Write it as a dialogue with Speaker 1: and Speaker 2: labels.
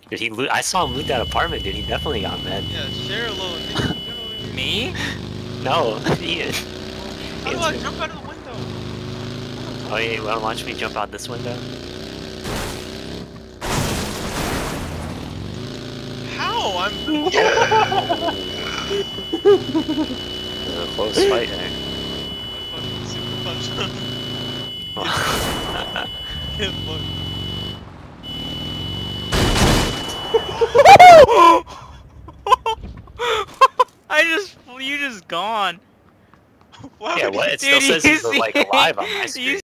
Speaker 1: Did he loot? I saw him loot that apartment, dude. He definitely got mad.
Speaker 2: Yeah, share a load.
Speaker 3: Me?
Speaker 1: No, Ian.
Speaker 2: How do I jump out of the window?
Speaker 1: Oh, yeah, well, watch me jump out this window.
Speaker 2: How? I'm.
Speaker 1: There's a close fight there.
Speaker 2: I fucking super punched him. Get fucked.
Speaker 3: You just gone.
Speaker 2: Wow,
Speaker 1: Yeah, what? It
Speaker 3: Dude,
Speaker 1: still says he's like alive on my screen.